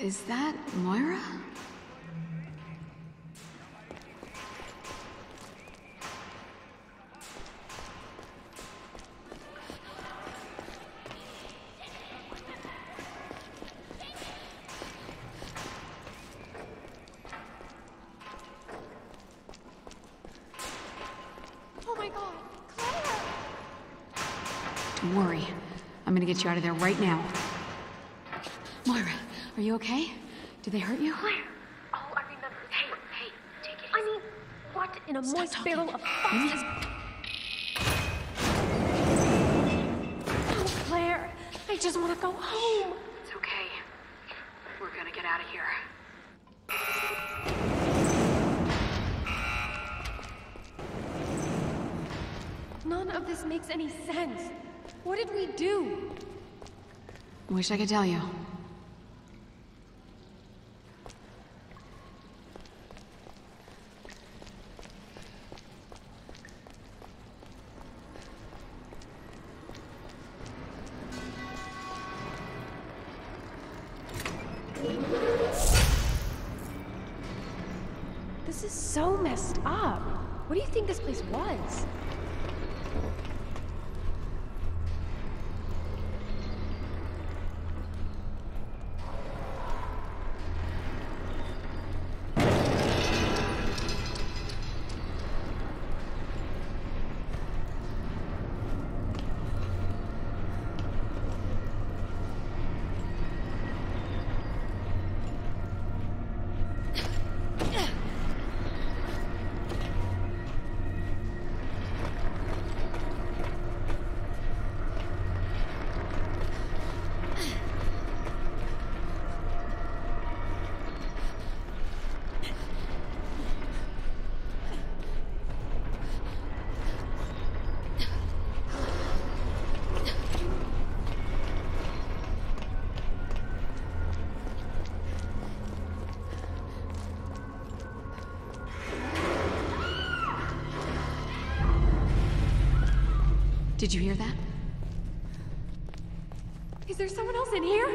Is that Moira? Oh my god, Claire! Don't worry. I'm gonna get you out of there right now. Moira, are you okay? Did they hurt you? Claire! Oh, I remember. Hey, take it. I mean, what in a moist talking. barrel of fox is... Oh, Claire! I just want to go home! It's okay. We're gonna get out of here. None of this makes any sense. What did we do? Wish I could tell you. This is so messed up. What do you think this place was? Did you hear that? Is there someone else in here?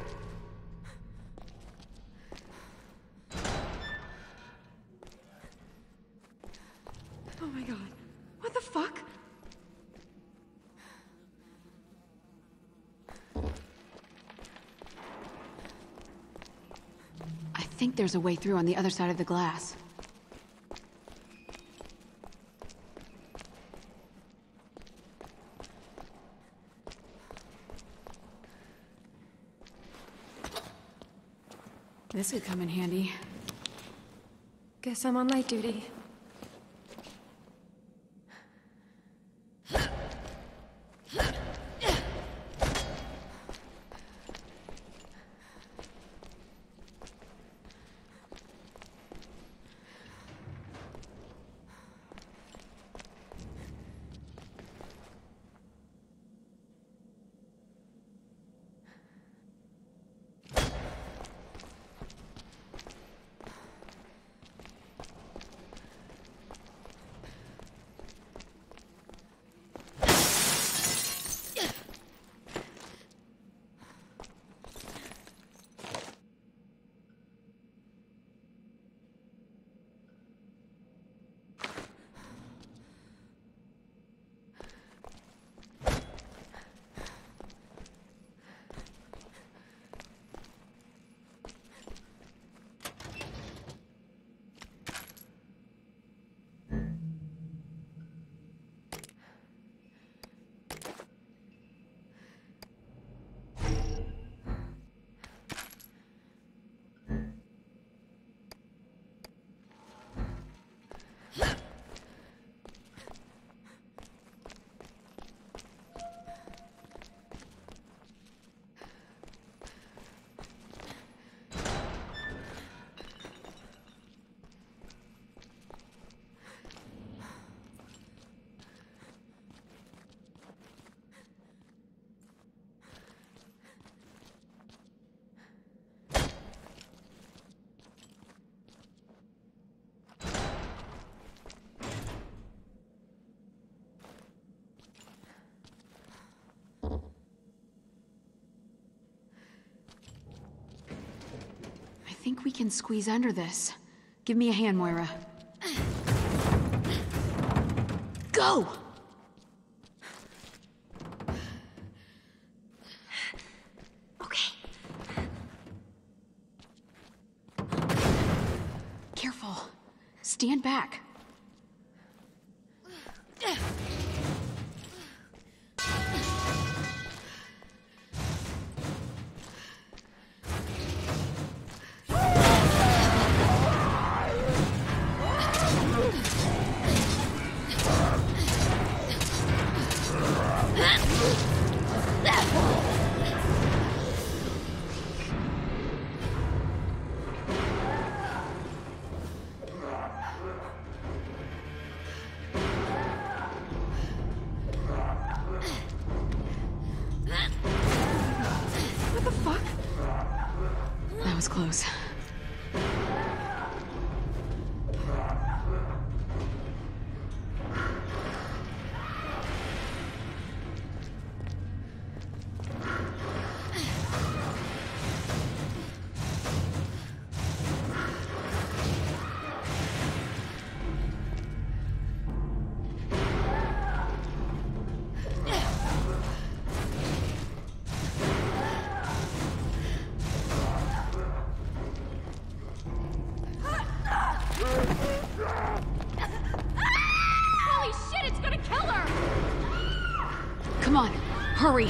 Oh my god. What the fuck? I think there's a way through on the other side of the glass. This could come in handy. Guess I'm on light duty. think we can squeeze under this. Give me a hand, Moira. Go! Okay. Careful. Stand back. What the fuck? That was close. Holy shit, it's gonna kill her! Come on, hurry!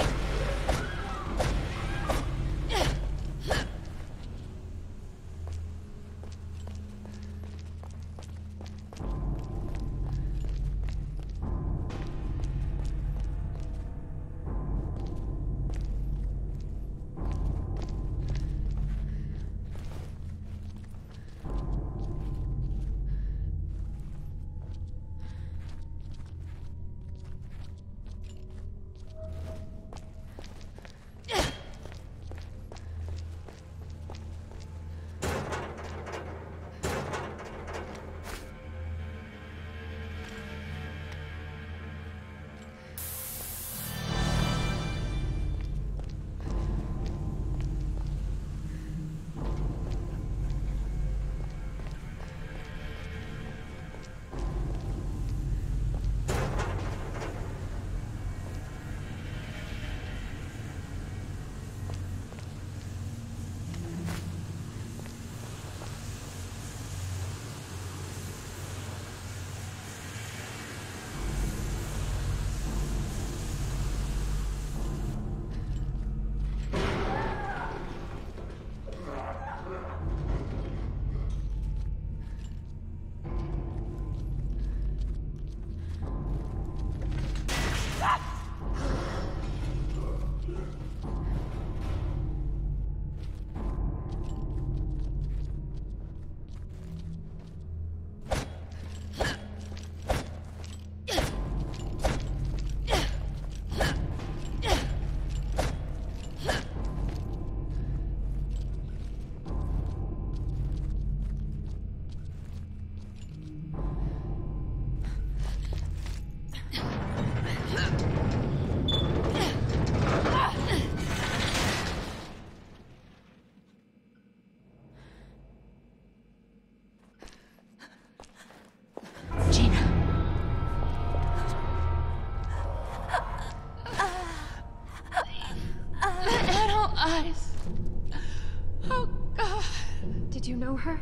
her?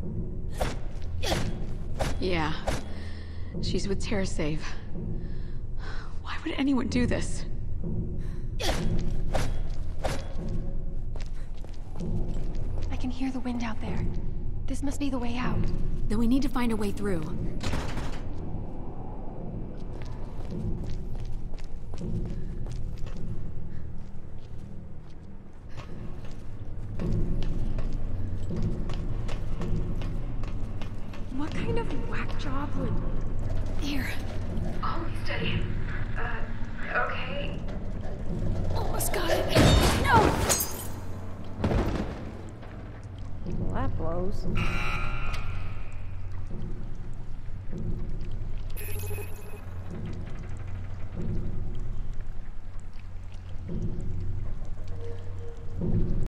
Yeah. She's with TerraSave. Why would anyone do this? I can hear the wind out there. This must be the way out. Then we need to find a way through. What kind of whack job would... Here. Hold steady. Okay. Almost got it. No! Well, that blows.